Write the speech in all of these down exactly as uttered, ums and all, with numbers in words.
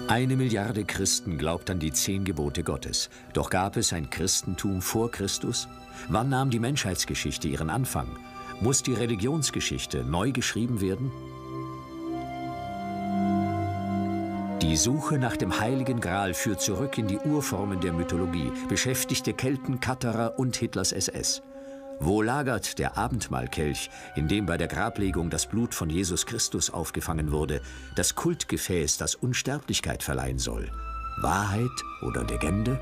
Eine Milliarde Christen glaubt an die zehn Gebote Gottes. Doch gab es ein Christentum vor Christus? Wann nahm die Menschheitsgeschichte ihren Anfang? Muss die Religionsgeschichte neu geschrieben werden? Die Suche nach dem Heiligen Gral führt zurück in die Urformen der Mythologie, beschäftigte Kelten, Katterer und Hitlers S S. Wo lagert der Abendmahlkelch, in dem bei der Grablegung das Blut von Jesus Christus aufgefangen wurde, das Kultgefäß, das Unsterblichkeit verleihen soll? Wahrheit oder Legende?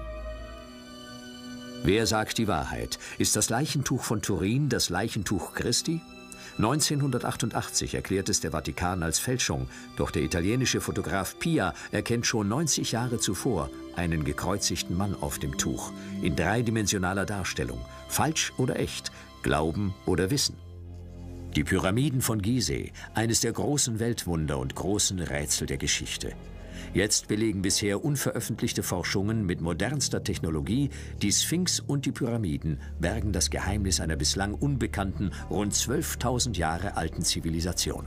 Wer sagt die Wahrheit? Ist das Leichentuch von Turin das Leichentuch Christi? neunzehnhundertachtundachtzig erklärt es der Vatikan als Fälschung, doch der italienische Fotograf Pia erkennt schon neunzig Jahre zuvor einen gekreuzigten Mann auf dem Tuch, in dreidimensionaler Darstellung. Falsch oder echt, Glauben oder Wissen. Die Pyramiden von Gizeh, eines der großen Weltwunder und großen Rätsel der Geschichte. Jetzt belegen bisher unveröffentlichte Forschungen mit modernster Technologie, die Sphinx und die Pyramiden bergen das Geheimnis einer bislang unbekannten, rund zwölftausend Jahre alten Zivilisation.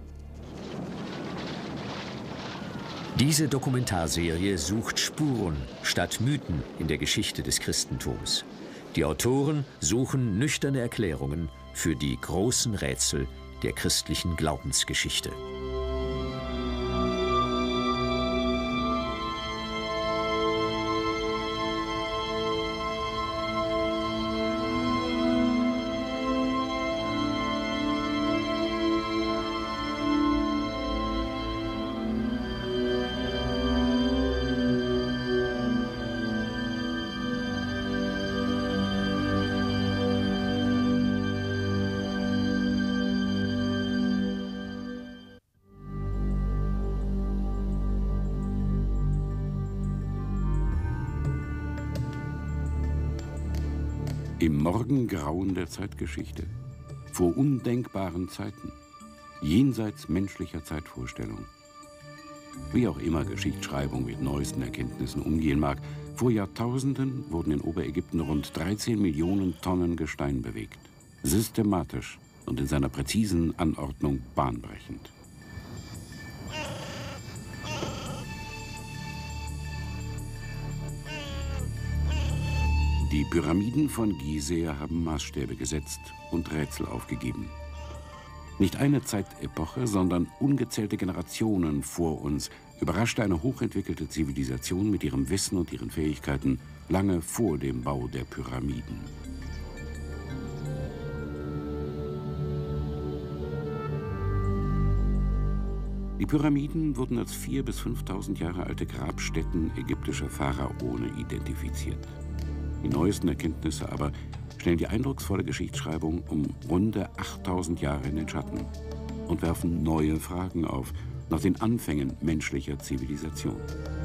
Diese Dokumentarserie sucht Spuren statt Mythen in der Geschichte des Christentums. Die Autoren suchen nüchterne Erklärungen für die großen Rätsel der christlichen Glaubensgeschichte. Im Morgengrauen der Zeitgeschichte, vor undenkbaren Zeiten, jenseits menschlicher Zeitvorstellung. Wie auch immer Geschichtsschreibung mit neuesten Erkenntnissen umgehen mag, vor Jahrtausenden wurden in Oberägypten rund dreizehn Millionen Tonnen Gestein bewegt. Systematisch und in seiner präzisen Anordnung bahnbrechend. Die Pyramiden von Gizeh haben Maßstäbe gesetzt und Rätsel aufgegeben. Nicht eine Zeitepoche, sondern ungezählte Generationen vor uns überraschte eine hochentwickelte Zivilisation mit ihrem Wissen und ihren Fähigkeiten lange vor dem Bau der Pyramiden. Die Pyramiden wurden als vier bis fünftausend Jahre alte Grabstätten ägyptischer Pharaonen identifiziert. Die neuesten Erkenntnisse aber stellen die eindrucksvolle Geschichtsschreibung um runde achttausend Jahre in den Schatten und werfen neue Fragen auf nach den Anfängen menschlicher Zivilisation.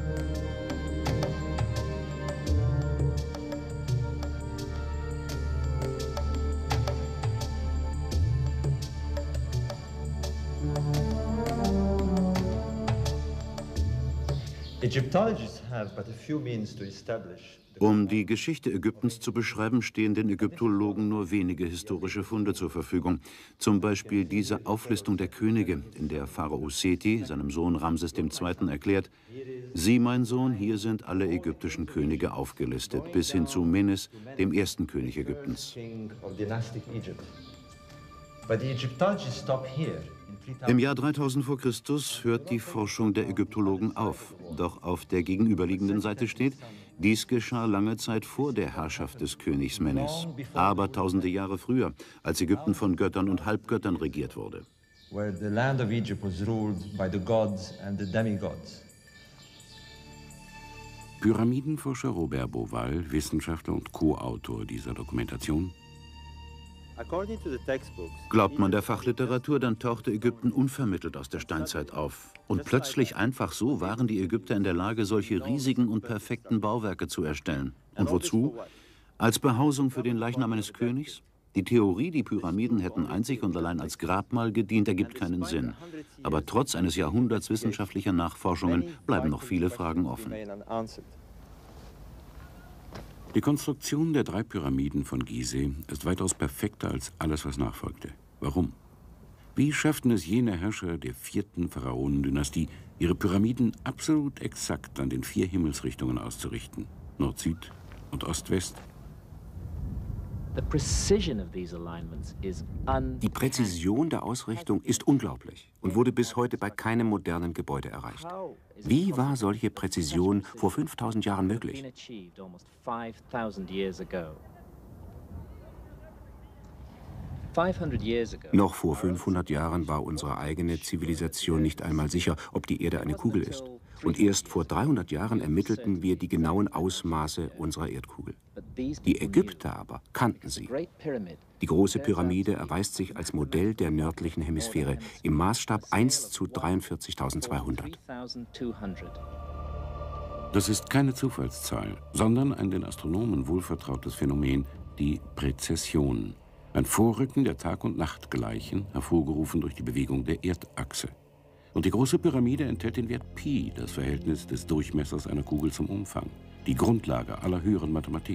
Um die Geschichte Ägyptens zu beschreiben, stehen den Ägyptologen nur wenige historische Funde zur Verfügung. Zum Beispiel diese Auflistung der Könige, in der Pharao Seti seinem Sohn Ramses der Zweite erklärt: Sieh, mein Sohn, hier sind alle ägyptischen Könige aufgelistet, bis hin zu Menes, dem ersten König Ägyptens. Im Jahr dreitausend vor Christus hört die Forschung der Ägyptologen auf. Doch auf der gegenüberliegenden Seite steht: Dies geschah lange Zeit vor der Herrschaft des Königs Menes, aber tausende Jahre früher, als Ägypten von Göttern und Halbgöttern regiert wurde. Pyramidenforscher Robert Bauval, Wissenschaftler und Co-Autor dieser Dokumentation. Glaubt man der Fachliteratur, dann tauchte Ägypten unvermittelt aus der Steinzeit auf. Und plötzlich einfach so waren die Ägypter in der Lage, solche riesigen und perfekten Bauwerke zu erstellen. Und wozu? Als Behausung für den Leichnam eines Königs? Die Theorie, die Pyramiden hätten einzig und allein als Grabmal gedient, ergibt keinen Sinn. Aber trotz eines Jahrhunderts wissenschaftlicher Nachforschungen bleiben noch viele Fragen offen. Die Konstruktion der drei Pyramiden von Gizeh ist weitaus perfekter als alles, was nachfolgte. Warum? Wie schafften es jene Herrscher der vierten Pharaonendynastie, ihre Pyramiden absolut exakt an den vier Himmelsrichtungen auszurichten? Nord-Süd und Ost-West? Die Präzision der Ausrichtung ist unglaublich und wurde bis heute bei keinem modernen Gebäude erreicht. Wie war solche Präzision vor fünftausend Jahren möglich? Noch vor fünfhundert Jahren war unsere eigene Zivilisation nicht einmal sicher, ob die Erde eine Kugel ist. Und erst vor dreihundert Jahren ermittelten wir die genauen Ausmaße unserer Erdkugel. Die Ägypter aber kannten sie. Die große Pyramide erweist sich als Modell der nördlichen Hemisphäre im Maßstab eins zu dreiundvierzigtausendzweihundert. Das ist keine Zufallszahl, sondern ein den Astronomen wohlvertrautes Phänomen, die Präzession. Ein Vorrücken der Tag- und Nachtgleichen, hervorgerufen durch die Bewegung der Erdachse. Und die große Pyramide enthält den Wert Pi, das Verhältnis des Durchmessers einer Kugel zum Umfang, die Grundlage aller höheren Mathematik.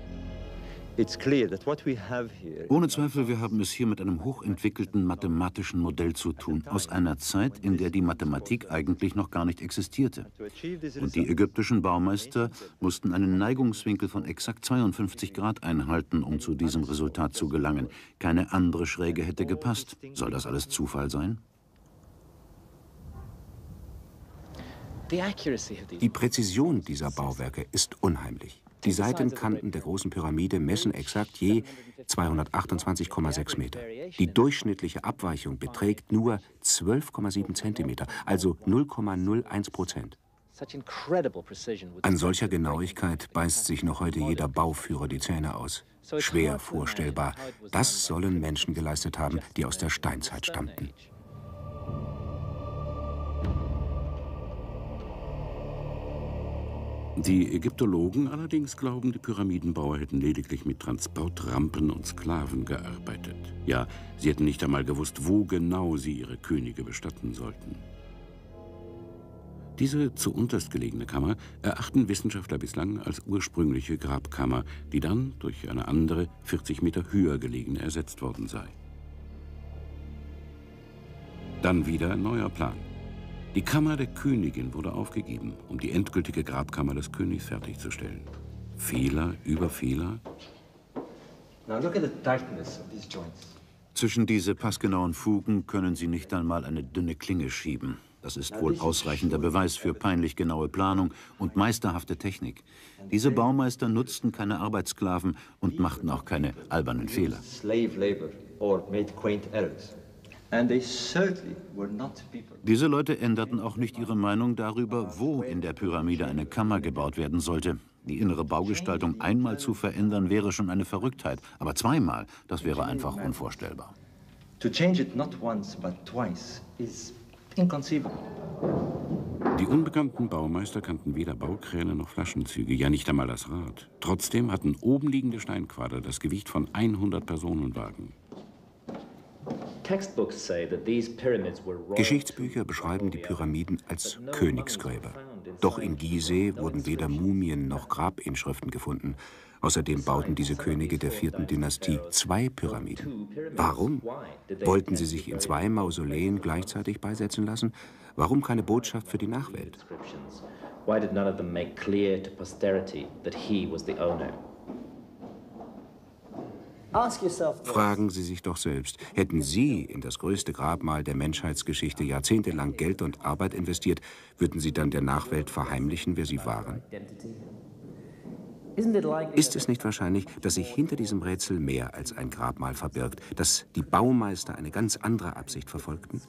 Ohne Zweifel, wir haben es hier mit einem hochentwickelten mathematischen Modell zu tun, aus einer Zeit, in der die Mathematik eigentlich noch gar nicht existierte. Und die ägyptischen Baumeister mussten einen Neigungswinkel von exakt zweiundfünfzig Grad einhalten, um zu diesem Resultat zu gelangen. Keine andere Schräge hätte gepasst. Soll das alles Zufall sein? Die Präzision dieser Bauwerke ist unheimlich. Die Seitenkanten der großen Pyramide messen exakt je zweihundertachtundzwanzig Komma sechs Meter. Die durchschnittliche Abweichung beträgt nur zwölf Komma sieben Zentimeter, also null Komma null eins Prozent. An solcher Genauigkeit beißt sich noch heute jeder Bauführer die Zähne aus. Schwer vorstellbar. Das sollen Menschen geleistet haben, die aus der Steinzeit stammten. Die Ägyptologen allerdings glauben, die Pyramidenbauer hätten lediglich mit Transportrampen und Sklaven gearbeitet. Ja, sie hätten nicht einmal gewusst, wo genau sie ihre Könige bestatten sollten. Diese zu unterst gelegene Kammer erachten Wissenschaftler bislang als ursprüngliche Grabkammer, die dann durch eine andere, vierzig Meter höher gelegene ersetzt worden sei. Dann wieder ein neuer Plan. Die Kammer der Königin wurde aufgegeben, um die endgültige Grabkammer des Königs fertigzustellen. Fehler über Fehler. Zwischen diese passgenauen Fugen können Sie nicht einmal eine dünne Klinge schieben. Das ist wohl ausreichender Beweis für peinlich genaue Planung und meisterhafte Technik. Diese Baumeister nutzten keine Arbeitssklaven und machten auch keine albernen Fehler. Diese Leute änderten auch nicht ihre Meinung darüber, wo in der Pyramide eine Kammer gebaut werden sollte. Die innere Baugestaltung einmal zu verändern, wäre schon eine Verrücktheit. Aber zweimal, das wäre einfach unvorstellbar. Die unbekannten Baumeister kannten weder Baukräne noch Flaschenzüge, ja nicht einmal das Rad. Trotzdem hatten obenliegende Steinquader das Gewicht von hundert Personenwagen. Geschichtsbücher beschreiben die Pyramiden als Königsgräber. Doch in Gizeh wurden weder Mumien noch Grabinschriften gefunden. Außerdem bauten diese Könige der vierten Dynastie zwei Pyramiden. Warum? Wollten sie sich in zwei Mausoleen gleichzeitig beisetzen lassen? Warum keine Botschaft für die Nachwelt? Fragen Sie sich doch selbst, hätten Sie in das größte Grabmal der Menschheitsgeschichte jahrzehntelang Geld und Arbeit investiert, würden Sie dann der Nachwelt verheimlichen, wer Sie waren? Ist es nicht wahrscheinlich, dass sich hinter diesem Rätsel mehr als ein Grabmal verbirgt, dass die Baumeister eine ganz andere Absicht verfolgten?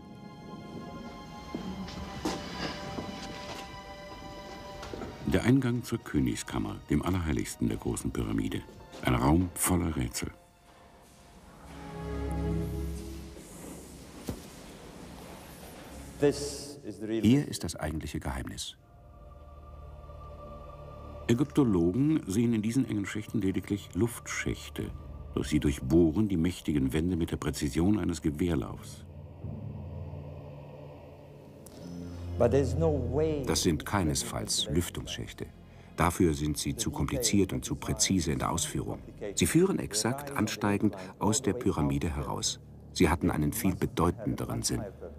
Der Eingang zur Königskammer, dem Allerheiligsten der großen Pyramide. Ein Raum voller Rätsel. Hier ist das eigentliche Geheimnis. Ägyptologen sehen in diesen engen Schächten lediglich Luftschächte, doch sie durchbohren die mächtigen Wände mit der Präzision eines Gewehrlaufs. Das sind keinesfalls Lüftungsschächte. Dafür sind sie zu kompliziert und zu präzise in der Ausführung. Sie führen exakt ansteigend aus der Pyramide heraus. Sie hatten einen viel bedeutenderen Sinn.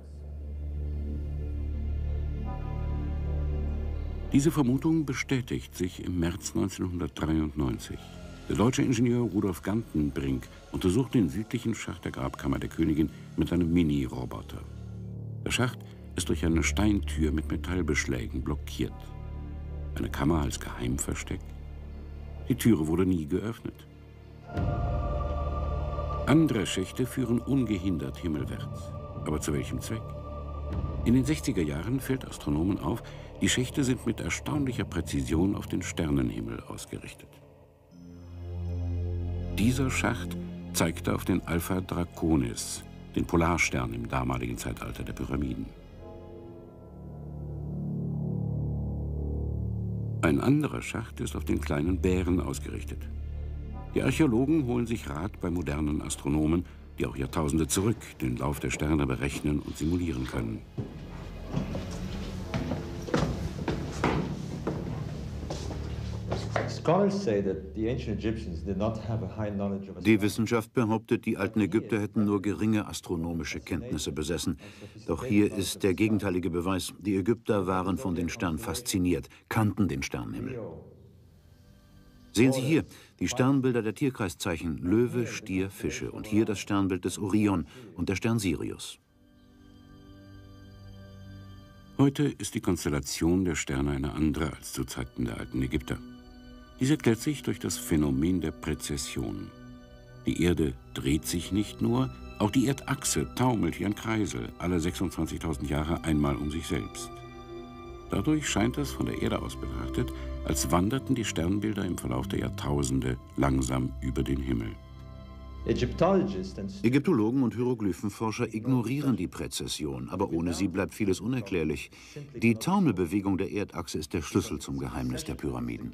Diese Vermutung bestätigt sich im März neunzehnhundertdreiundneunzig. Der deutsche Ingenieur Rudolf Gantenbrink untersucht den südlichen Schacht der Grabkammer der Königin mit einem Mini-Roboter. Der Schacht ist durch eine Steintür mit Metallbeschlägen blockiert. Eine Kammer als Geheimversteck? Die Türe wurde nie geöffnet. Andere Schächte führen ungehindert himmelwärts. Aber zu welchem Zweck? In den sechziger Jahren fällt Astronomen auf, die Schächte sind mit erstaunlicher Präzision auf den Sternenhimmel ausgerichtet. Dieser Schacht zeigte auf den Alpha Draconis, den Polarstern im damaligen Zeitalter der Pyramiden. Ein anderer Schacht ist auf den kleinen Bären ausgerichtet. Die Archäologen holen sich Rat bei modernen Astronomen, die auch Jahrtausende zurück den Lauf der Sterne berechnen und simulieren können. Die Wissenschaft behauptet, die alten Ägypter hätten nur geringe astronomische Kenntnisse besessen. Doch hier ist der gegenteilige Beweis. Die Ägypter waren von den Sternen fasziniert, kannten den Sternenhimmel. Sehen Sie hier die Sternbilder der Tierkreiszeichen Löwe, Stier, Fische und hier das Sternbild des Orion und der Stern Sirius. Heute ist die Konstellation der Sterne eine andere als zu Zeiten der alten Ägypter. Dies erklärt sich durch das Phänomen der Präzession. Die Erde dreht sich nicht nur, auch die Erdachse taumelt wie ein Kreisel alle sechsundzwanzigtausend Jahre einmal um sich selbst. Dadurch scheint es von der Erde aus betrachtet, als wanderten die Sternbilder im Verlauf der Jahrtausende langsam über den Himmel. Ägyptologen und Hieroglyphenforscher ignorieren die Präzession, aber ohne sie bleibt vieles unerklärlich. Die Taumelbewegung der Erdachse ist der Schlüssel zum Geheimnis der Pyramiden.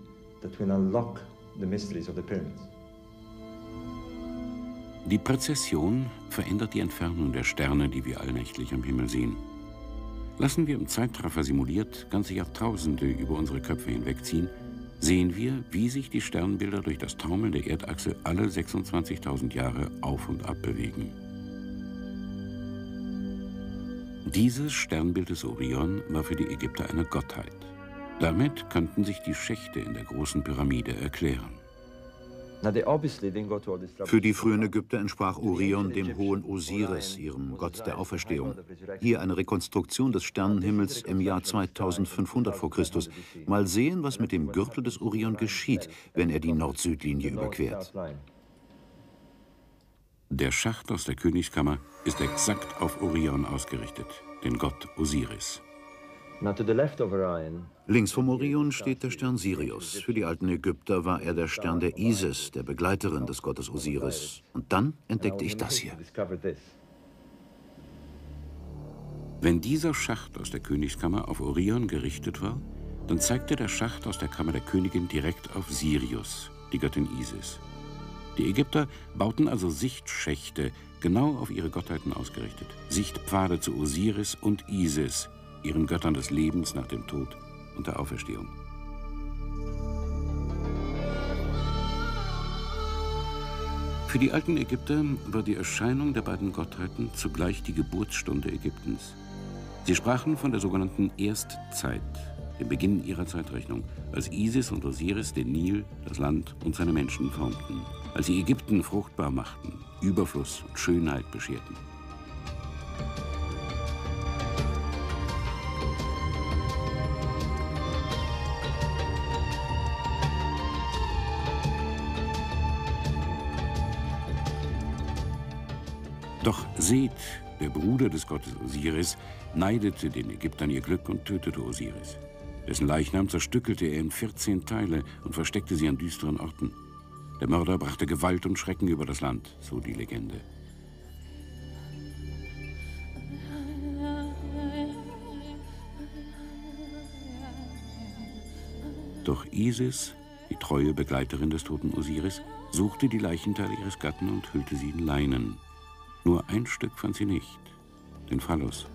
Die Präzession verändert die Entfernung der Sterne, die wir allnächtlich am Himmel sehen. Lassen wir im Zeitraffer simuliert ganze Jahrtausende über unsere Köpfe hinwegziehen, sehen wir, wie sich die Sternbilder durch das Taumeln der Erdachse alle sechsundzwanzigtausend Jahre auf und ab bewegen. Dieses Sternbild des Orion war für die Ägypter eine Gottheit. Damit könnten sich die Schächte in der großen Pyramide erklären. Für die frühen Ägypter entsprach Orion dem hohen Osiris, ihrem Gott der Auferstehung. Hier eine Rekonstruktion des Sternenhimmels im Jahr zweitausendfünfhundert vor Christus. Mal sehen, was mit dem Gürtel des Orion geschieht, wenn er die Nord-Süd-Linie überquert. Der Schacht aus der Königskammer ist exakt auf Orion ausgerichtet, den Gott Osiris. Links vom Orion steht der Stern Sirius. Für die alten Ägypter war er der Stern der Isis, der Begleiterin des Gottes Osiris. Und dann entdeckte ich das hier. Wenn dieser Schacht aus der Königskammer auf Orion gerichtet war, dann zeigte der Schacht aus der Kammer der Königin direkt auf Sirius, die Göttin Isis. Die Ägypter bauten also Sichtschächte, genau auf ihre Gottheiten ausgerichtet. Sichtpfade zu Osiris und Isis, ihren Göttern des Lebens nach dem Tod und der Auferstehung. Für die alten Ägypter war die Erscheinung der beiden Gottheiten zugleich die Geburtsstunde Ägyptens. Sie sprachen von der sogenannten Erstzeit, dem Beginn ihrer Zeitrechnung, als Isis und Osiris den Nil, das Land und seine Menschen formten, als sie Ägypten fruchtbar machten, Überfluss und Schönheit bescherten. Doch Seth, der Bruder des Gottes Osiris, neidete den Ägyptern ihr Glück und tötete Osiris. Dessen Leichnam zerstückelte er in vierzehn Teile und versteckte sie an düsteren Orten. Der Mörder brachte Gewalt und Schrecken über das Land, so die Legende. Doch Isis, die treue Begleiterin des toten Osiris, suchte die Leichenteile ihres Gatten und hüllte sie in Leinen. Nur ein Stück fand sie nicht, den Phallus.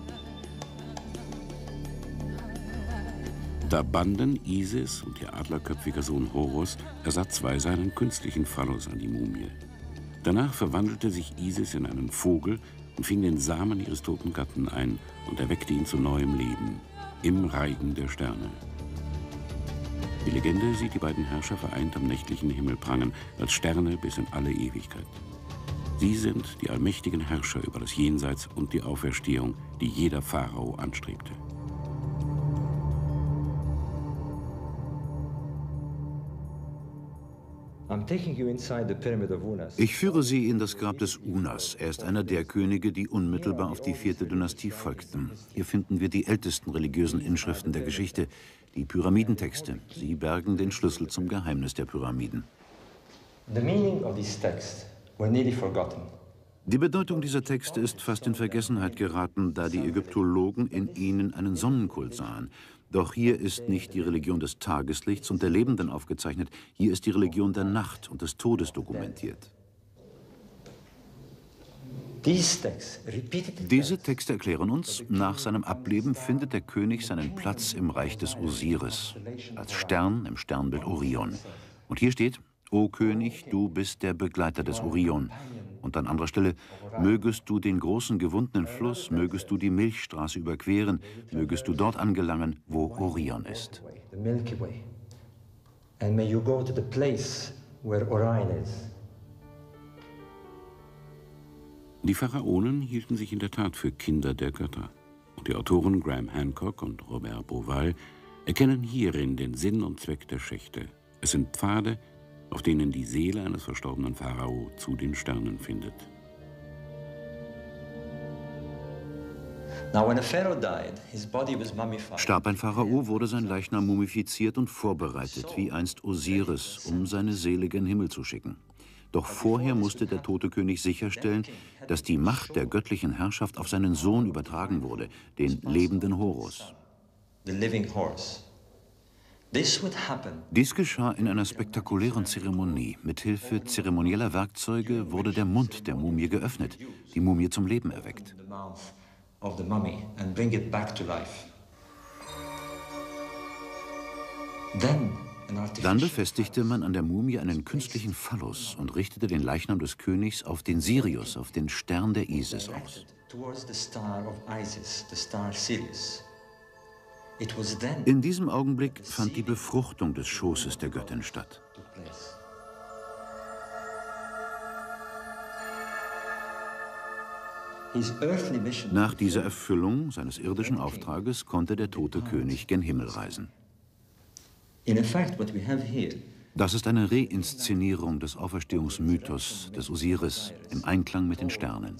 Da banden Isis und ihr adlerköpfiger Sohn Horus ersatzweise einen künstlichen Phallus an die Mumie. Danach verwandelte sich Isis in einen Vogel und fing den Samen ihres toten Gatten ein und erweckte ihn zu neuem Leben im Reigen der Sterne. Die Legende sieht die beiden Herrscher vereint am nächtlichen Himmel prangen, als Sterne bis in alle Ewigkeit. Sie sind die allmächtigen Herrscher über das Jenseits und die Auferstehung, die jeder Pharao anstrebte. Ich führe Sie in das Grab des Unas. Er ist einer der Könige, die unmittelbar auf die vierte Dynastie folgten. Hier finden wir die ältesten religiösen Inschriften der Geschichte, die Pyramidentexte. Sie bergen den Schlüssel zum Geheimnis der Pyramiden. Die Bedeutung dieser Texte ist fast in Vergessenheit geraten, da die Ägyptologen in ihnen einen Sonnenkult sahen. Doch hier ist nicht die Religion des Tageslichts und der Lebenden aufgezeichnet, hier ist die Religion der Nacht und des Todes dokumentiert. Diese Texte erklären uns, nach seinem Ableben findet der König seinen Platz im Reich des Osiris, als Stern im Sternbild Orion. Und hier steht: O König, du bist der Begleiter des Orion. Und an anderer Stelle: Mögest du den großen gewundenen Fluss, mögest du die Milchstraße überqueren, mögest du dort angelangen, wo Orion ist. Die Pharaonen hielten sich in der Tat für Kinder der Götter. Und die Autoren Graham Hancock und Robert Bauval erkennen hierin den Sinn und Zweck der Schächte. Es sind Pfade, auf denen die Seele eines verstorbenen Pharao zu den Sternen findet. Starb ein Pharao, wurde sein Leichnam mumifiziert und vorbereitet, wie einst Osiris, um seine Seele gen Himmel zu schicken. Doch vorher musste der tote König sicherstellen, dass die Macht der göttlichen Herrschaft auf seinen Sohn übertragen wurde, den lebenden Horus. Dies geschah in einer spektakulären Zeremonie. Mithilfe zeremonieller Werkzeuge wurde der Mund der Mumie geöffnet, die Mumie zum Leben erweckt. Dann befestigte man an der Mumie einen künstlichen Phallus und richtete den Leichnam des Königs auf den Sirius, auf den Stern der Isis aus. In diesem Augenblick fand die Befruchtung des Schoßes der Göttin statt. Nach dieser Erfüllung seines irdischen Auftrages konnte der tote König gen Himmel reisen. Das ist eine Reinszenierung des Auferstehungsmythos des Osiris im Einklang mit den Sternen.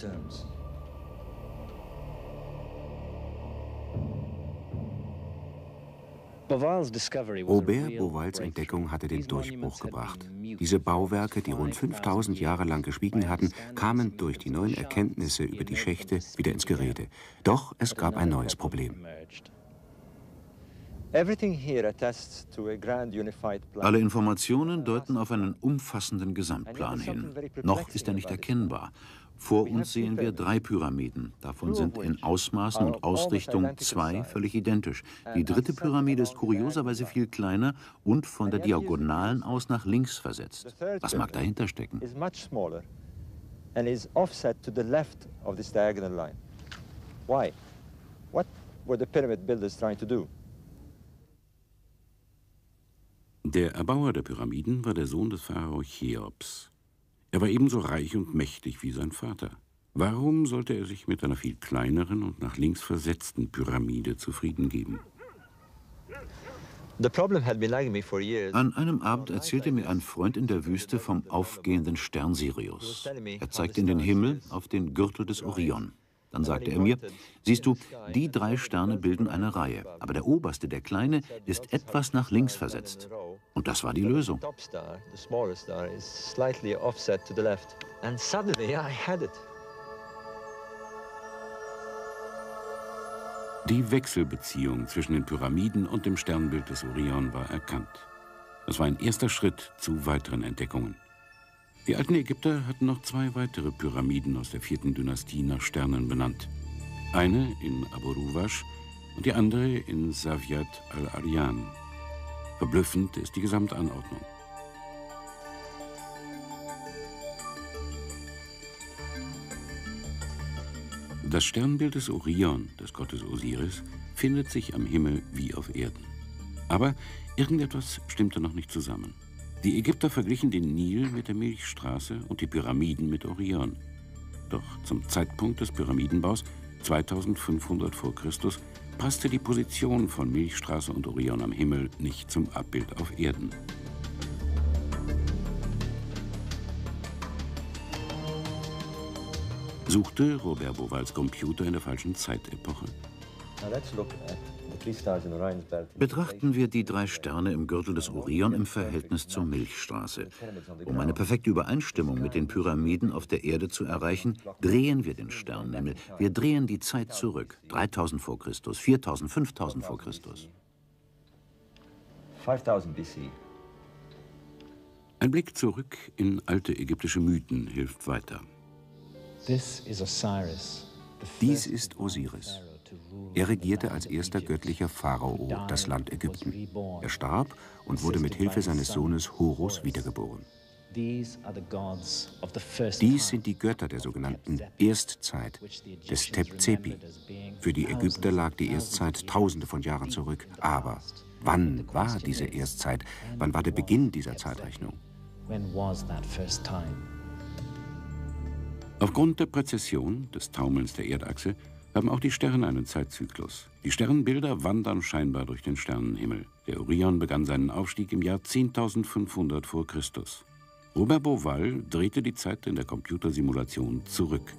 Robert Bauvals Entdeckung hatte den Durchbruch gebracht. Diese Bauwerke, die rund fünftausend Jahre lang geschwiegen hatten, kamen durch die neuen Erkenntnisse über die Schächte wieder ins Gerede. Doch es gab ein neues Problem. Alle Informationen deuten auf einen umfassenden Gesamtplan hin. Noch ist er nicht erkennbar. Vor uns sehen wir drei Pyramiden. Davon sind in Ausmaßen und Ausrichtung zwei völlig identisch. Die dritte Pyramide ist kurioserweise viel kleiner und von der Diagonalen aus nach links versetzt. Was mag dahinter stecken? Der Erbauer der Pyramiden war der Sohn des Pharao Cheops. Er war ebenso reich und mächtig wie sein Vater. Warum sollte er sich mit einer viel kleineren und nach links versetzten Pyramide zufrieden geben? An einem Abend erzählte mir ein Freund in der Wüste vom aufgehenden Stern Sirius. Er zeigte in den Himmel auf den Gürtel des Orion. Dann sagte er mir: Siehst du, die drei Sterne bilden eine Reihe, aber der oberste, der kleine, ist etwas nach links versetzt. Und das war die Lösung. Die Wechselbeziehung zwischen den Pyramiden und dem Sternbild des Orion war erkannt. Das war ein erster Schritt zu weiteren Entdeckungen. Die alten Ägypter hatten noch zwei weitere Pyramiden aus der vierten Dynastie nach Sternen benannt. Eine in Abu Ruwash und die andere in Sawyat al-Aryan. Verblüffend ist die Gesamtanordnung. Das Sternbild des Orion, des Gottes Osiris, findet sich am Himmel wie auf Erden. Aber irgendetwas stimmte noch nicht zusammen. Die Ägypter verglichen den Nil mit der Milchstraße und die Pyramiden mit Orion. Doch zum Zeitpunkt des Pyramidenbaus, zweitausendfünfhundert vor Christus, passte die Position von Milchstraße und Orion am Himmel nicht zum Abbild auf Erden. Suchte Robert Bauvalls Computer in der falschen Zeitepoche? Betrachten wir die drei Sterne im Gürtel des Orion im Verhältnis zur Milchstraße. Um eine perfekte Übereinstimmung mit den Pyramiden auf der Erde zu erreichen, drehen wir den Sternenhimmel. Wir drehen die Zeit zurück. dreitausend vor Christus, viertausend, fünftausend vor Christus. Ein Blick zurück in alte ägyptische Mythen hilft weiter. Dies ist Osiris. Er regierte als erster göttlicher Pharao das Land Ägypten. Er starb und wurde mit Hilfe seines Sohnes Horus wiedergeboren. Dies sind die Götter der sogenannten Erstzeit, des Tep-Zepi. Für die Ägypter lag die Erstzeit tausende von Jahren zurück. Aber wann war diese Erstzeit? Wann war der Beginn dieser Zeitrechnung? Aufgrund der Präzession des Taumelns der Erdachse haben auch die Sterne einen Zeitzyklus. Die Sternbilder wandern scheinbar durch den Sternenhimmel. Der Orion begann seinen Aufstieg im Jahr zehntausendfünfhundert vor Christus. Robert Bauval drehte die Zeit in der Computersimulation zurück.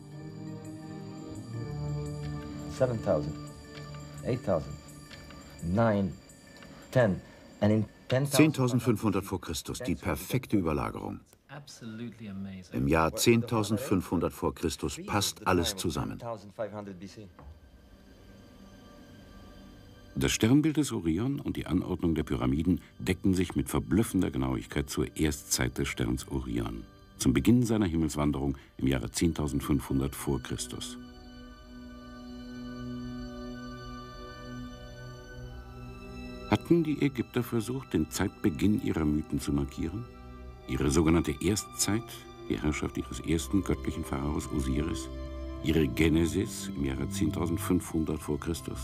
siebentausend, achttausend, neun, zehn. zehntausendfünfhundert vor Christus, die perfekte Überlagerung. Im Jahr zehntausendfünfhundert vor Christus passt alles zusammen. Das Sternbild des Orion und die Anordnung der Pyramiden decken sich mit verblüffender Genauigkeit zur Erstzeit des Sterns Orion, zum Beginn seiner Himmelswanderung im Jahre zehntausendfünfhundert vor Christus. Hatten die Ägypter versucht, den Zeitbeginn ihrer Mythen zu markieren? Ihre sogenannte Erstzeit, die Herrschaft ihres ersten göttlichen Pharaos Osiris, ihre Genesis im Jahre zehntausendfünfhundert vor Christus.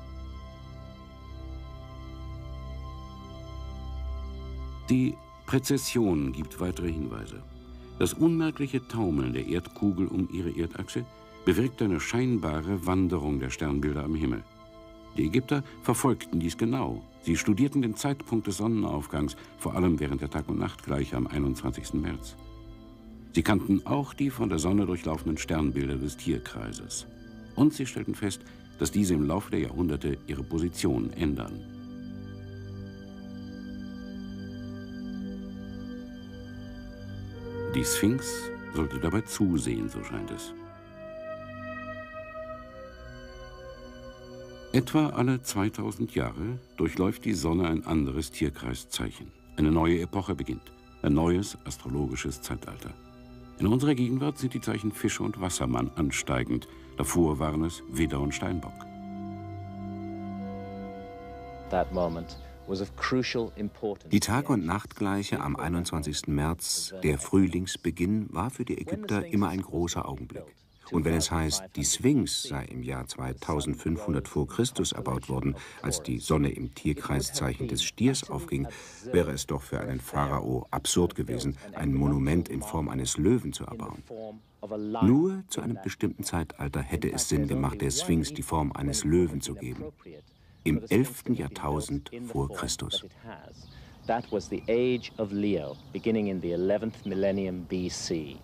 Die Präzession gibt weitere Hinweise. Das unmerkliche Taumeln der Erdkugel um ihre Erdachse bewirkt eine scheinbare Wanderung der Sternbilder am Himmel. Die Ägypter verfolgten dies genau. Sie studierten den Zeitpunkt des Sonnenaufgangs, vor allem während der Tag- und Nachtgleiche am einundzwanzigsten März. Sie kannten auch die von der Sonne durchlaufenden Sternbilder des Tierkreises. Und sie stellten fest, dass diese im Laufe der Jahrhunderte ihre Position ändern. Die Sphinx sollte dabei zusehen, so scheint es. Etwa alle zweitausend Jahre durchläuft die Sonne ein anderes Tierkreiszeichen. Eine neue Epoche beginnt, ein neues astrologisches Zeitalter. In unserer Gegenwart sind die Zeichen Fische und Wassermann ansteigend. Davor waren es Widder und Steinbock. Die Tag- und Nachtgleiche am einundzwanzigsten März, der Frühlingsbeginn, war für die Ägypter immer ein großer Augenblick. Und wenn es heißt, die Sphinx sei im Jahr zweitausendfünfhundert vor Christus erbaut worden, als die Sonne im Tierkreiszeichen des Stiers aufging, wäre es doch für einen Pharao absurd gewesen, ein Monument in Form eines Löwen zu erbauen. Nur zu einem bestimmten Zeitalter hätte es Sinn gemacht, der Sphinx die Form eines Löwen zu geben. Im elften Jahrtausend vor Christus. That was the age of Leo, beginning in the eleventh millennium B C.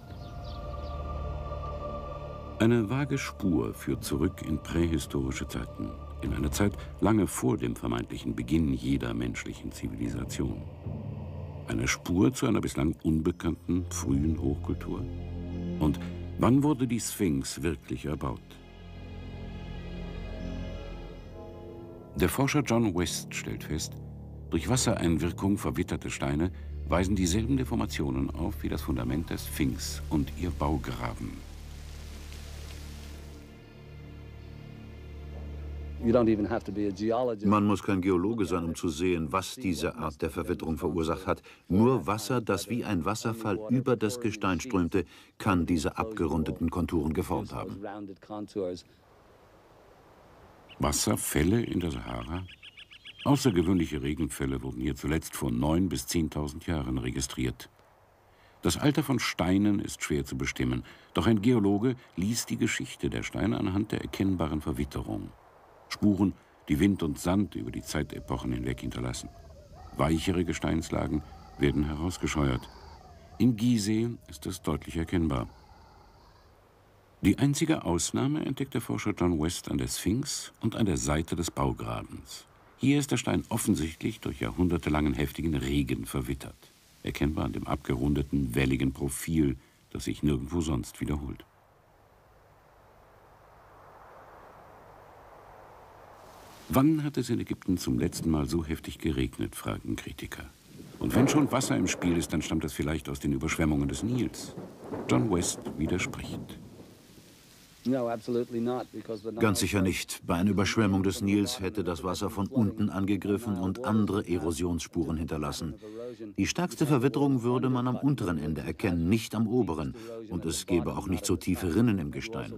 Eine vage Spur führt zurück in prähistorische Zeiten, in eine Zeit lange vor dem vermeintlichen Beginn jeder menschlichen Zivilisation. Eine Spur zu einer bislang unbekannten frühen Hochkultur. Und wann wurde die Sphinx wirklich erbaut? Der Forscher John West stellt fest, durch Wassereinwirkung verwitterte Steine weisen dieselben Deformationen auf wie das Fundament der Sphinx und ihr Baugraben. Man muss kein Geologe sein, um zu sehen, was diese Art der Verwitterung verursacht hat. Nur Wasser, das wie ein Wasserfall über das Gestein strömte, kann diese abgerundeten Konturen geformt haben. Wasserfälle in der Sahara? Außergewöhnliche Regenfälle wurden hier zuletzt vor neun bis zehntausend Jahren registriert. Das Alter von Steinen ist schwer zu bestimmen, doch ein Geologe liest die Geschichte der Steine anhand der erkennbaren Verwitterung. Spuren, die Wind und Sand über die Zeitepochen hinweg hinterlassen. Weichere Gesteinslagen werden herausgescheuert. In Gizeh ist das deutlich erkennbar. Die einzige Ausnahme entdeckt der Forscher John West an der Sphinx und an der Seite des Baugrabens. Hier ist der Stein offensichtlich durch jahrhundertelangen heftigen Regen verwittert. Erkennbar an dem abgerundeten, welligen Profil, das sich nirgendwo sonst wiederholt. Wann hat es in Ägypten zum letzten Mal so heftig geregnet, fragen Kritiker. Und wenn schon Wasser im Spiel ist, dann stammt das vielleicht aus den Überschwemmungen des Nils. John West widerspricht. Ganz sicher nicht. Bei einer Überschwemmung des Nils hätte das Wasser von unten angegriffen und andere Erosionsspuren hinterlassen. Die stärkste Verwitterung würde man am unteren Ende erkennen, nicht am oberen. Und es gäbe auch nicht so tiefe Rinnen im Gestein.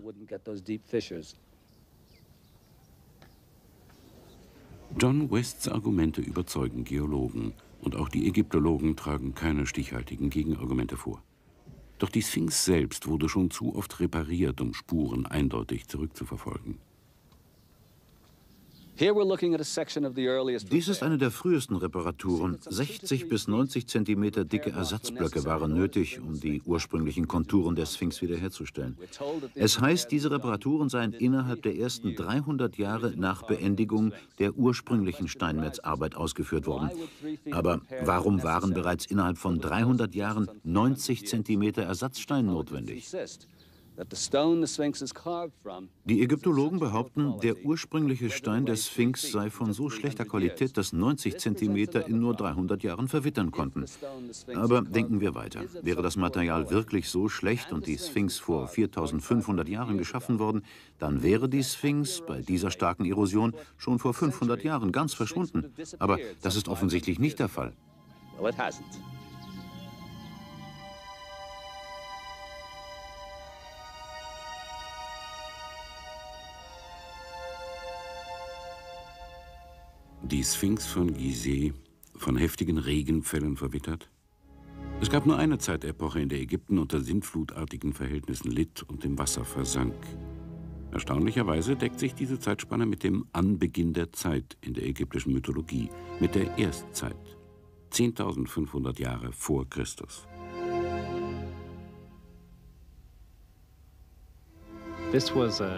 John Wests Argumente überzeugen Geologen. Und auch die Ägyptologen tragen keine stichhaltigen Gegenargumente vor. Doch die Sphinx selbst wurde schon zu oft repariert, um Spuren eindeutig zurückzuverfolgen. Dies ist eine der frühesten Reparaturen. sechzig bis neunzig Zentimeter dicke Ersatzblöcke waren nötig, um die ursprünglichen Konturen der Sphinx wiederherzustellen. Es heißt, diese Reparaturen seien innerhalb der ersten dreihundert Jahre nach Beendigung der ursprünglichen Steinmetzarbeit ausgeführt worden. Aber warum waren bereits innerhalb von dreihundert Jahren neunzig Zentimeter Ersatzstein notwendig? Die Ägyptologen behaupten, der ursprüngliche Stein der Sphinx sei von so schlechter Qualität, dass neunzig Zentimeter in nur dreihundert Jahren verwittern konnten. Aber denken wir weiter. Wäre das Material wirklich so schlecht und die Sphinx vor viertausendfünfhundert Jahren geschaffen worden, dann wäre die Sphinx bei dieser starken Erosion schon vor fünfhundert Jahren ganz verschwunden. Aber das ist offensichtlich nicht der Fall. Die Sphinx von Gizeh, von heftigen Regenfällen verwittert? Es gab nur eine Zeitepoche, in der Ägypten unter sintflutartigen Verhältnissen litt und im Wasser versank. Erstaunlicherweise deckt sich diese Zeitspanne mit dem Anbeginn der Zeit in der ägyptischen Mythologie, mit der Erstzeit, zehntausendfünfhundert Jahre vor Christus. Das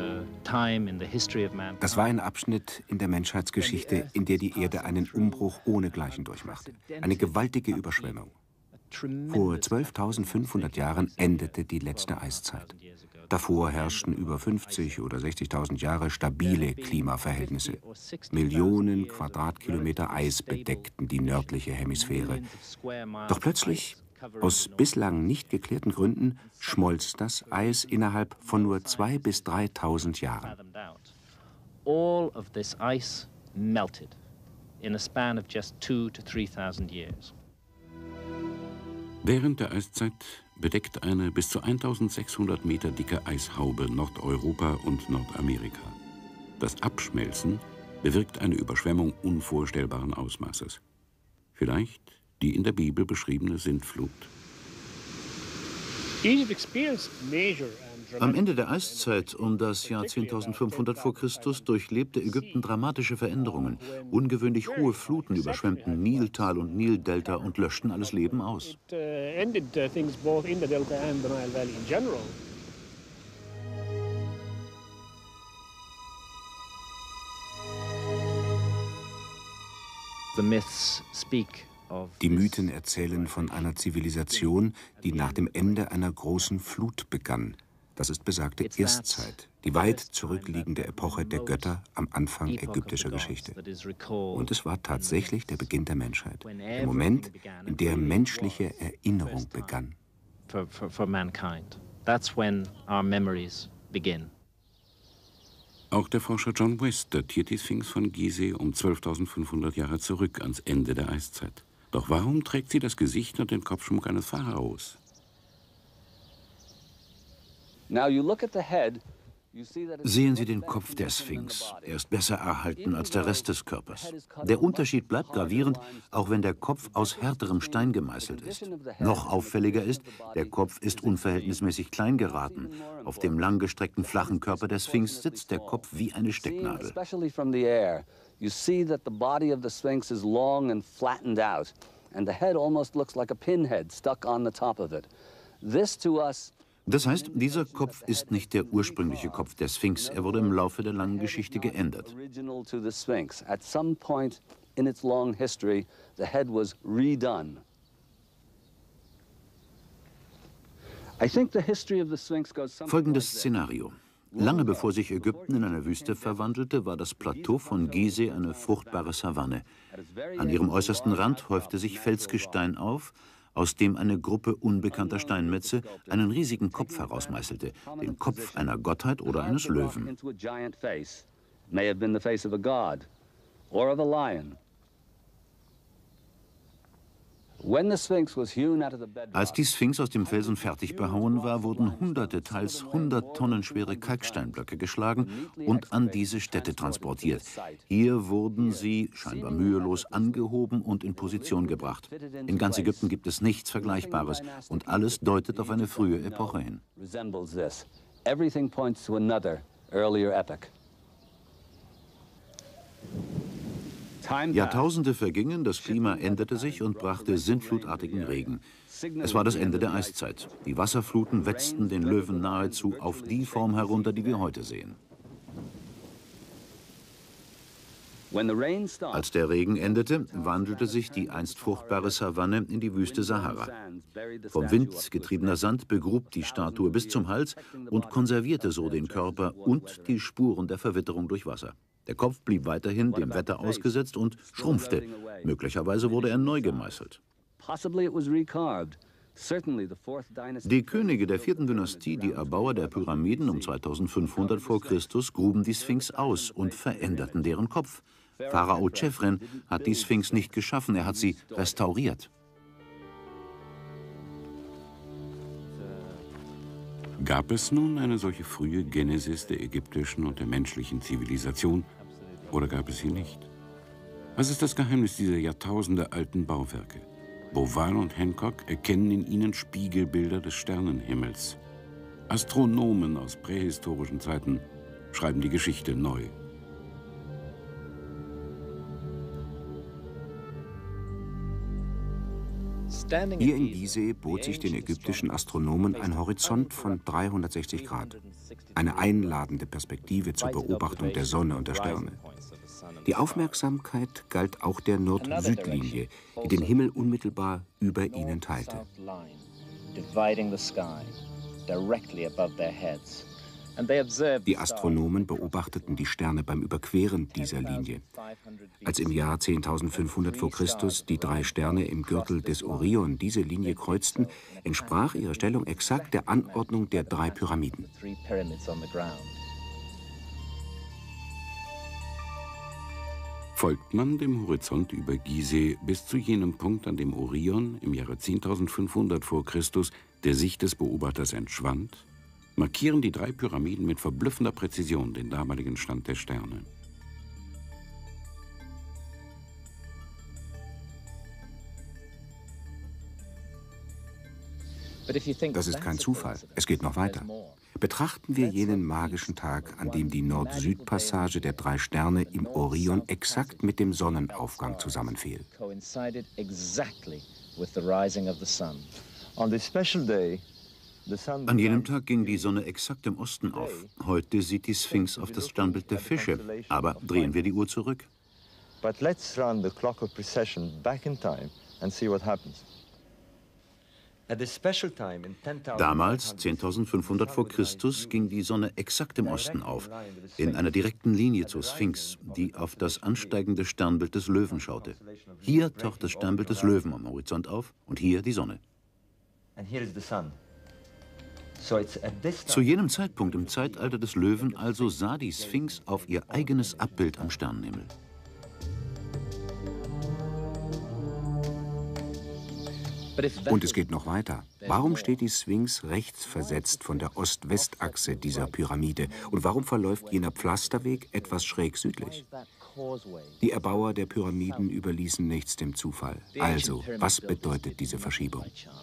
war ein Abschnitt in der Menschheitsgeschichte, in der die Erde einen Umbruch ohnegleichen durchmachte. Eine gewaltige Überschwemmung. Vor zwölftausendfünfhundert Jahren endete die letzte Eiszeit. Davor herrschten über fünfzig oder sechzigtausend Jahre stabile Klimaverhältnisse. Millionen Quadratkilometer Eis bedeckten die nördliche Hemisphäre. Doch plötzlich, aus bislang nicht geklärten Gründen, schmolz das Eis innerhalb von nur zweitausend bis dreitausend Jahren. All of this ice melted in a span of just two to three thousand years. Während der Eiszeit bedeckt eine bis zu eintausendsechshundert Meter dicke Eishaube Nordeuropa und Nordamerika. Das Abschmelzen bewirkt eine Überschwemmung unvorstellbaren Ausmaßes. Vielleicht die in der Bibel beschriebene Sintflut. Am Ende der Eiszeit um das Jahr zehntausendfünfhundert vor Christus durchlebte Ägypten dramatische Veränderungen. Ungewöhnlich hohe Fluten überschwemmten Niltal und Nildelta und löschten alles Leben aus. The myths speak. Die Mythen erzählen von einer Zivilisation, die nach dem Ende einer großen Flut begann. Das ist besagte Erstzeit, die weit zurückliegende Epoche der Götter am Anfang ägyptischer Geschichte. Und es war tatsächlich der Beginn der Menschheit, der Moment, in der menschliche Erinnerung begann. For, for, for mankind. That's when our memories begin. Auch der Forscher John West datiert die Sphinx von Gizeh um zwölftausendfünfhundert Jahre zurück ans Ende der Eiszeit. Doch warum trägt sie das Gesicht und den Kopfschmuck eines Pharaos? Sehen Sie den Kopf der Sphinx. Er ist besser erhalten als der Rest des Körpers. Der Unterschied bleibt gravierend, auch wenn der Kopf aus härterem Stein gemeißelt ist. Noch auffälliger ist, der Kopf ist unverhältnismäßig klein geraten. Auf dem langgestreckten, flachen Körper der Sphinx sitzt der Kopf wie eine Stecknadel. You see that the body of the Sphinx is long and flattened out, and the head almost looks like a pinhead stuck on the top of it. This to us. Das heißt, dieser Kopf ist nicht der ursprüngliche Kopf der Sphinx. Er wurde im Laufe der langen Geschichte geändert. Original to the Sphinx. At some point in its long history, the head was redone. I think the history of the Sphinx goes something Folgendes Szenario. Lange bevor sich Ägypten in eine Wüste verwandelte, war das Plateau von Gizeh eine fruchtbare Savanne. An ihrem äußersten Rand häufte sich Felsgestein auf, aus dem eine Gruppe unbekannter Steinmetze einen riesigen Kopf herausmeißelte, den Kopf einer Gottheit oder eines Löwen. Als die Sphinx aus dem Felsen fertig behauen war, wurden hunderte, teils hundert Tonnen schwere Kalksteinblöcke geschlagen und an diese Stätte transportiert. Hier wurden sie, scheinbar mühelos, angehoben und in Position gebracht. In ganz Ägypten gibt es nichts Vergleichbares und alles deutet auf eine frühe Epoche hin. Jahrtausende vergingen, das Klima änderte sich und brachte sintflutartigen Regen. Es war das Ende der Eiszeit. Die Wasserfluten wetzten den Löwen nahezu auf die Form herunter, die wir heute sehen. Als der Regen endete, wandelte sich die einst fruchtbare Savanne in die Wüste Sahara. Vom Wind getriebener Sand begrub die Statue bis zum Hals und konservierte so den Körper und die Spuren der Verwitterung durch Wasser. Der Kopf blieb weiterhin dem Wetter ausgesetzt und schrumpfte. Möglicherweise wurde er neu gemeißelt. Die Könige der vierten Dynastie, die Erbauer der Pyramiden um zweitausendfünfhundert vor Christus, gruben die Sphinx aus und veränderten deren Kopf. Pharao Chephren hat die Sphinx nicht geschaffen, er hat sie restauriert. Gab es nun eine solche frühe Genesis der ägyptischen und der menschlichen Zivilisation, oder gab es sie nicht? Was ist das Geheimnis dieser jahrtausendealten Bauwerke? Boval und Hancock erkennen in ihnen Spiegelbilder des Sternenhimmels. Astronomen aus prähistorischen Zeiten schreiben die Geschichte neu. Hier in Gizeh bot sich den ägyptischen Astronomen ein Horizont von dreihundertsechzig Grad. Eine einladende Perspektive zur Beobachtung der Sonne und der Sterne. Die Aufmerksamkeit galt auch der Nord-Süd-Linie, die den Himmel unmittelbar über ihnen teilte. Die Astronomen beobachteten die Sterne beim Überqueren dieser Linie. Als im Jahr zehntausendfünfhundert vor Christus die drei Sterne im Gürtel des Orion diese Linie kreuzten, entsprach ihre Stellung exakt der Anordnung der drei Pyramiden. Folgt man dem Horizont über Gizeh bis zu jenem Punkt, an dem Orion im Jahre zehntausendfünfhundert vor Christus der Sicht des Beobachters entschwand, markieren die drei Pyramiden mit verblüffender Präzision den damaligen Stand der Sterne. Das ist kein Zufall. Es geht noch weiter. Betrachten wir jenen magischen Tag, an dem die Nord-Süd-Passage der drei Sterne im Orion exakt mit dem Sonnenaufgang zusammenfiel. An jenem Tag ging die Sonne exakt im Osten auf. Heute sieht die Sphinx auf das Sternbild der Fische. Aber drehen wir die Uhr zurück. But let's run the clock of precession back in time and see what happens. Damals, zehntausendfünfhundert vor Christus, ging die Sonne exakt im Osten auf, in einer direkten Linie zur Sphinx, die auf das ansteigende Sternbild des Löwen schaute. Hier taucht das Sternbild des Löwen am Horizont auf und hier die Sonne. Zu jenem Zeitpunkt im Zeitalter des Löwen also sah die Sphinx auf ihr eigenes Abbild am Sternenhimmel. Und es geht noch weiter. Warum steht die Sphinx rechts versetzt von der Ost-West-Achse dieser Pyramide? Und warum verläuft jener Pflasterweg etwas schräg südlich? Die Erbauer der Pyramiden überließen nichts dem Zufall. Also, was bedeutet diese Verschiebung?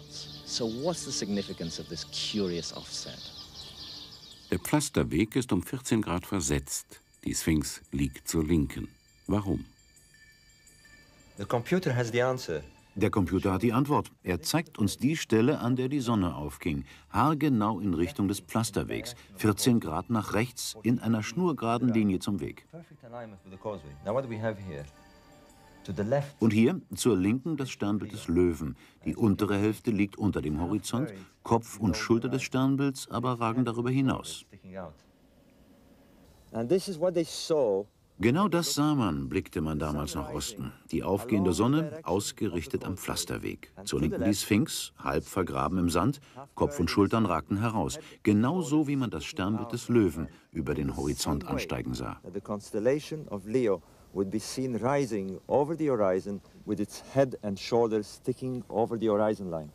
Der Pflasterweg ist um vierzehn Grad versetzt. Die Sphinx liegt zur Linken. Warum? The computer has the answer. Der Computer hat die Antwort. Er zeigt uns die Stelle, an der die Sonne aufging. Haargenau in Richtung des Pflasterwegs. vierzehn Grad nach rechts in einer schnurgeraden Linie zum Weg. Und hier zur Linken das Sternbild des Löwen. Die untere Hälfte liegt unter dem Horizont. Kopf und Schulter des Sternbilds aber ragen darüber hinaus. And this is what they saw. Genau das sah man, blickte man damals nach Osten. Die aufgehende Sonne, ausgerichtet am Pflasterweg. Zur Linken die Sphinx, halb vergraben im Sand, Kopf und Schultern ragten heraus. Genauso wie man das Sternbild des Löwen über den Horizont ansteigen sah. The constellation of Leo would be seen rising over the horizon with its head and shoulders sticking over the horizon line.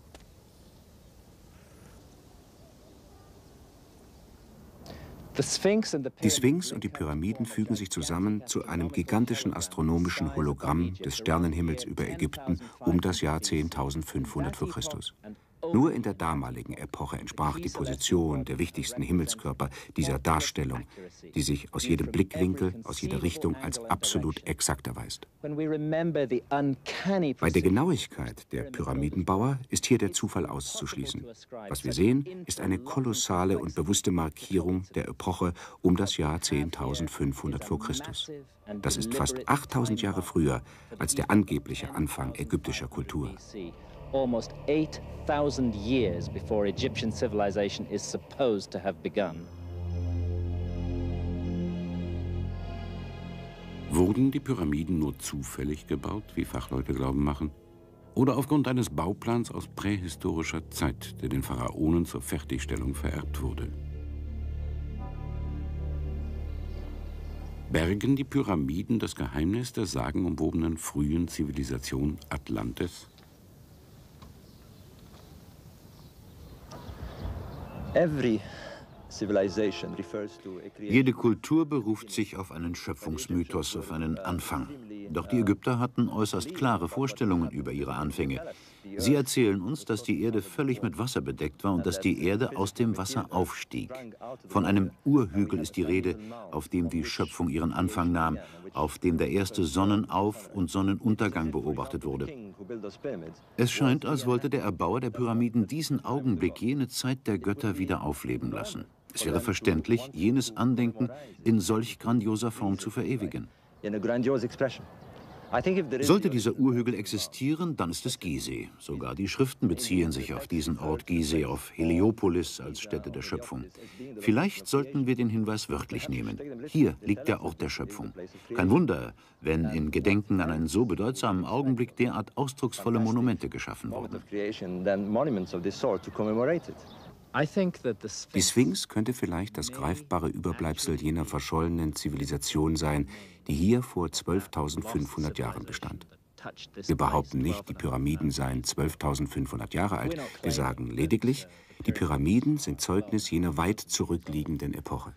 Die Sphinx und die Pyramiden fügen sich zusammen zu einem gigantischen astronomischen Hologramm des Sternenhimmels über Ägypten um das Jahr zehntausendfünfhundert vor Christus. Nur in der damaligen Epoche entsprach die Position der wichtigsten Himmelskörper dieser Darstellung, die sich aus jedem Blickwinkel, aus jeder Richtung als absolut exakt erweist. Bei der Genauigkeit der Pyramidenbauer ist hier der Zufall auszuschließen. Was wir sehen, ist eine kolossale und bewusste Markierung der Epoche um das Jahr zehntausendfünfhundert vor Christus. Das ist fast achttausend Jahre früher als der angebliche Anfang ägyptischer Kultur. Almost eight thousand years before Egyptian civilization is supposed to have begun. Wurden die Pyramiden nur zufällig gebaut, wie Fachleute glauben machen? Oder aufgrund eines Bauplans aus prähistorischer Zeit, der den Pharaonen zur Fertigstellung vererbt wurde? Bergen die Pyramiden das Geheimnis der sagenumwobenen frühen Zivilisation Atlantis? Jede Kultur beruft sich auf einen Schöpfungsmythos, auf einen Anfang. Doch die Ägypter hatten äußerst klare Vorstellungen über ihre Anfänge. Sie erzählen uns, dass die Erde völlig mit Wasser bedeckt war und dass die Erde aus dem Wasser aufstieg. Von einem Urhügel ist die Rede, auf dem die Schöpfung ihren Anfang nahm, auf dem der erste Sonnenauf- und Sonnenuntergang beobachtet wurde. Es scheint, als wollte der Erbauer der Pyramiden diesen Augenblick, jene Zeit der Götter, wieder aufleben lassen. Es wäre verständlich, jenes Andenken in solch grandioser Form zu verewigen. Sollte dieser Urhügel existieren, dann ist es Gizeh. Sogar die Schriften beziehen sich auf diesen Ort Gizeh, auf Heliopolis als Stätte der Schöpfung. Vielleicht sollten wir den Hinweis wörtlich nehmen. Hier liegt der Ort der Schöpfung. Kein Wunder, wenn in Gedenken an einen so bedeutsamen Augenblick derart ausdrucksvolle Monumente geschaffen wurden. Die Sphinx könnte vielleicht das greifbare Überbleibsel jener verschollenen Zivilisation sein, die hier vor zwölftausendfünfhundert Jahren bestand. Wir behaupten nicht, die Pyramiden seien zwölftausendfünfhundert Jahre alt. Wir sagen lediglich, die Pyramiden sind Zeugnis jener weit zurückliegenden Epoche.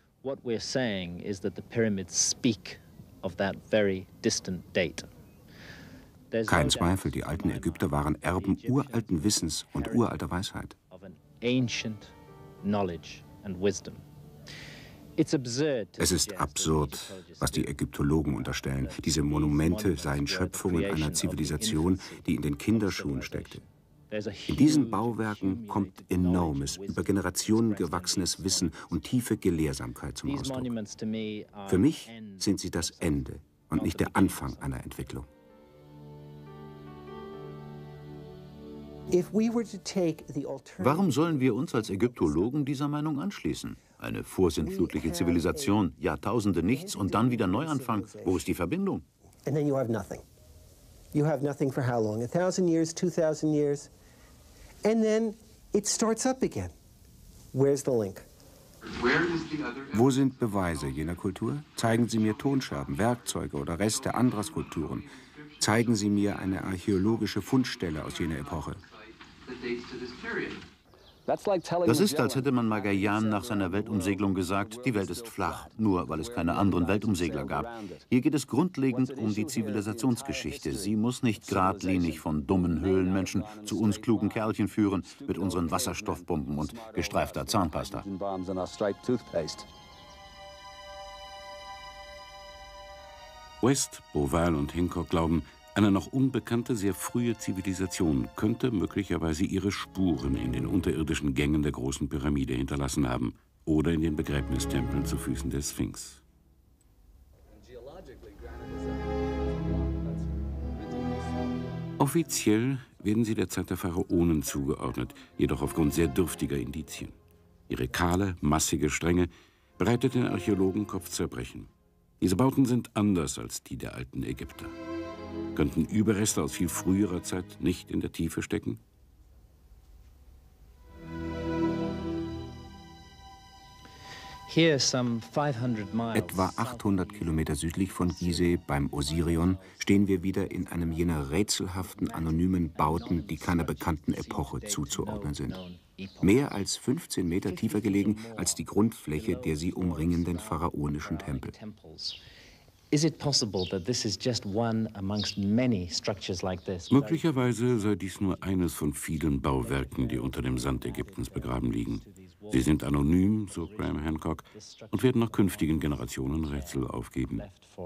Kein Zweifel, die alten Ägypter waren Erben uralten Wissens und uralter Weisheit. Ancient knowledge and wisdom. Es ist absurd, was die Ägyptologen unterstellen. Diese Monumente seien Schöpfungen einer Zivilisation, die in den Kinderschuhen steckte. In diesen Bauwerken kommt enormes, über Generationen gewachsenes Wissen und tiefe Gelehrsamkeit zum Ausdruck. Für mich sind sie das Ende und nicht der Anfang einer Entwicklung. Warum sollen wir uns als Ägyptologen dieser Meinung anschließen? Eine vorsintflutliche Zivilisation, Jahrtausende nichts und dann wieder Neuanfang. Wo ist die Verbindung? And then you have nothing. You have nothing for how long? A thousand years, two thousand years? And then it starts up again. Where's the link? Wo sind Beweise jener Kultur? Zeigen Sie mir Tonscherben, Werkzeuge oder Reste anderer Skulpturen. Zeigen Sie mir eine archäologische Fundstelle aus jener Epoche. Das ist, als hätte man Magallanes nach seiner Weltumsegelung gesagt, die Welt ist flach, nur weil es keine anderen Weltumsegler gab. Hier geht es grundlegend um die Zivilisationsgeschichte. Sie muss nicht geradlinig von dummen Höhlenmenschen zu uns klugen Kerlchen führen mit unseren Wasserstoffbomben und gestreifter Zahnpasta. West, Beauval und Hancock glauben, eine noch unbekannte, sehr frühe Zivilisation könnte möglicherweise ihre Spuren in den unterirdischen Gängen der großen Pyramide hinterlassen haben oder in den Begräbnistempeln zu Füßen der Sphinx. Offiziell werden sie der Zeit der Pharaonen zugeordnet, jedoch aufgrund sehr dürftiger Indizien. Ihre kahle, massige Strenge bereitet den Archäologen Kopfzerbrechen. Diese Bauten sind anders als die der alten Ägypter. Könnten Überreste aus viel früherer Zeit nicht in der Tiefe stecken? Etwa achthundert Kilometer südlich von Gizeh beim Osirion stehen wir wieder in einem jener rätselhaften, anonymen Bauten, die keiner bekannten Epoche zuzuordnen sind. Mehr als fünfzehn Meter tiefer gelegen als die Grundfläche der sie umringenden pharaonischen Tempel. Möglicherweise sei dies nur eines von vielen Bauwerken, die unter dem Sand Ägyptens begraben liegen. Sie sind anonym, so Graham Hancock, und werden noch künftigen Generationen Rätsel aufgeben.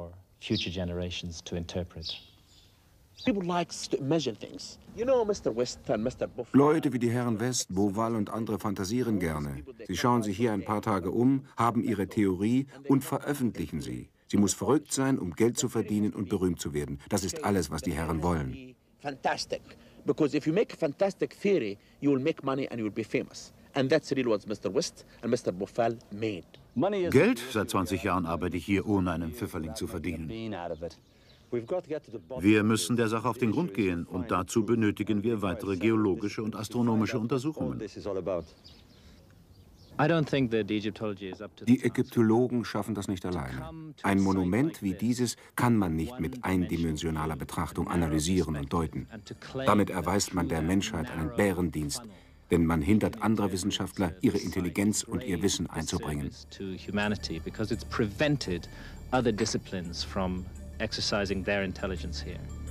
Leute wie die Herren West, Beauval und andere fantasieren gerne. Sie schauen sich hier ein paar Tage um, haben ihre Theorie und veröffentlichen sie. Sie muss verrückt sein, um Geld zu verdienen und berühmt zu werden. Das ist alles, was die Herren wollen. Fantastic, because if you make a fantastic theory, you will make money and you will be famous. And that's really what Mister West and Mister Beauval made. Geld? Seit zwanzig Jahren arbeite ich hier, ohne einen Pfifferling zu verdienen. Wir müssen der Sache auf den Grund gehen und dazu benötigen wir weitere geologische und astronomische Untersuchungen. Die Ägyptologen schaffen das nicht alleine. Ein Monument wie dieses kann man nicht mit eindimensionaler Betrachtung analysieren und deuten. Damit erweist man der Menschheit einen Bärendienst, denn man hindert andere Wissenschaftler, ihre Intelligenz und ihr Wissen einzubringen. Exercising their intelligence here.